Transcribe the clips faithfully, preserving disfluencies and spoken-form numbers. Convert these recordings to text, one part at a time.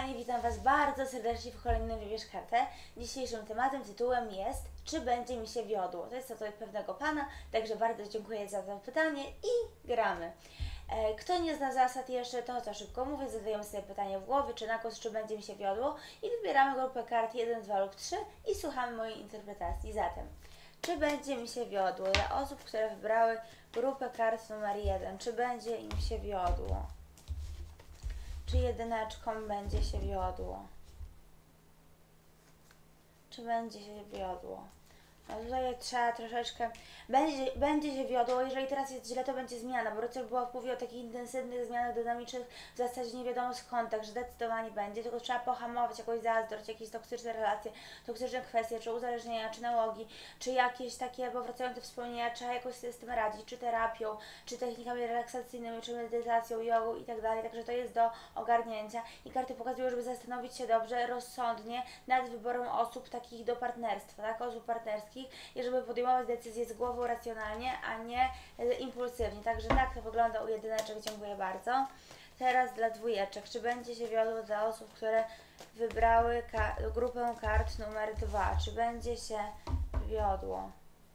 kochani, witam Was bardzo serdecznie w kolejnym Wybierz Kartę. Dzisiejszym tematem, tytułem jest: czy będzie mi się wiodło? To jest odpowiedź pewnego Pana, także bardzo dziękuję za to pytanie i gramy. E, kto nie zna zasad jeszcze, to co szybko mówię, zadajemy sobie pytanie w głowie, czy na głos, czy będzie mi się wiodło, i wybieramy grupę kart jeden, dwa lub trzy i słuchamy mojej interpretacji. Zatem, czy będzie mi się wiodło? Dla osób, które wybrały grupę kart numer jeden, czy będzie im się wiodło? Czy jedyneczką będzie się wiodło? Czy będzie się wiodło? No tutaj trzeba troszeczkę... Będzie, będzie się wiodło, jeżeli teraz jest źle, to będzie zmiana, bo Rycerz Buław mówi o takich intensywnych zmianach dynamicznych, w zasadzie nie wiadomo skąd, także zdecydowanie będzie, tylko trzeba pohamować jakąś zazdrość, jakieś toksyczne relacje, toksyczne kwestie, czy uzależnienia, czy nałogi, czy jakieś takie powracające wspomnienia, trzeba jakoś sobie z tym radzić, czy terapią, czy technikami relaksacyjnymi, czy medytacją, jogą i tak dalej, także to jest do ogarnięcia i karty pokazują, żeby zastanowić się dobrze, rozsądnie nad wyborem osób takich do partnerstwa, tak, osób partnerskich, i żeby podejmować decyzje z głową racjonalnie, a nie e, impulsywnie. Także tak to wygląda u jedyneczek. Dziękuję bardzo. Teraz dla dwójeczek. Czy będzie się wiodło dla osób, które wybrały ka grupę kart numer dwa? Czy będzie się wiodło?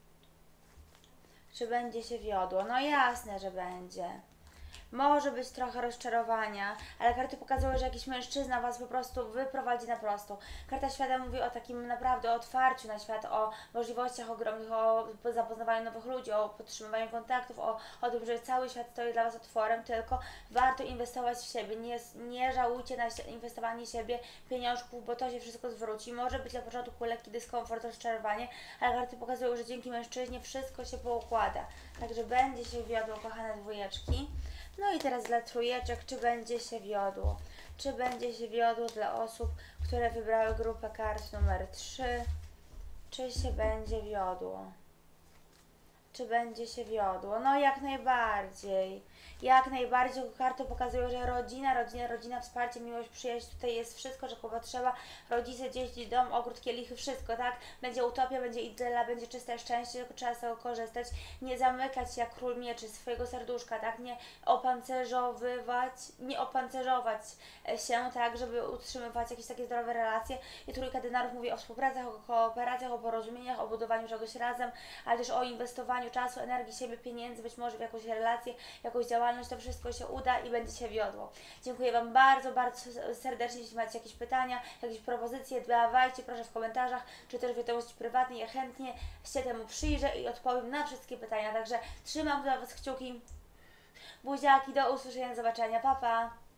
Czy będzie się wiodło? No jasne, że będzie. Może być trochę rozczarowania, ale karty pokazują, że jakiś mężczyzna Was po prostu wyprowadzi na prostą. Karta świata mówi o takim naprawdę otwarciu na świat, o możliwościach ogromnych, o zapoznawaniu nowych ludzi, o podtrzymywaniu kontaktów, o, o tym, że cały świat stoi dla Was otworem, tylko warto inwestować w siebie. Nie, nie żałujcie na inwestowanie w siebie pieniążków, bo to się wszystko zwróci. Może być na początku lekki dyskomfort, rozczarowanie, ale karty pokazują, że dzięki mężczyźnie wszystko się poukłada. Także będzie się wiodło, kochane dwójeczki. No i teraz dla trójeczek, czy będzie się wiodło? Czy będzie się wiodło dla osób, które wybrały grupę kart numer trzy? Czy się będzie wiodło? Czy będzie się wiodło? No jak najbardziej. Jak najbardziej karty pokazują, że rodzina, rodzina, rodzina, wsparcie, miłość, przyjaźń, tutaj jest wszystko, czego potrzeba. Rodzice, dzieci, dom, ogród, kielichy, wszystko, tak? Będzie utopia, będzie idyla, będzie czyste szczęście, tylko trzeba z tego korzystać. Nie zamykać się jak król mieczy swojego serduszka, tak? Nie opancerzowywać, nie opancerzować się, tak? Żeby utrzymywać jakieś takie zdrowe relacje. I trójka denarów mówi o współpracach, o kooperacjach, o porozumieniach, o budowaniu czegoś razem, ale też o inwestowaniu czasu, energii, siebie, pieniędzy, być może w jakąś relację, jakąś działalność. To wszystko się uda i będzie się wiodło. Dziękuję Wam bardzo, bardzo serdecznie. Jeśli macie jakieś pytania, jakieś propozycje, dawajcie proszę w komentarzach, czy też w wiadomości prywatnej. Ja chętnie się temu przyjrzę i odpowiem na wszystkie pytania. Także trzymam dla Was kciuki. Buziaki, do usłyszenia, do zobaczenia. Pa, pa!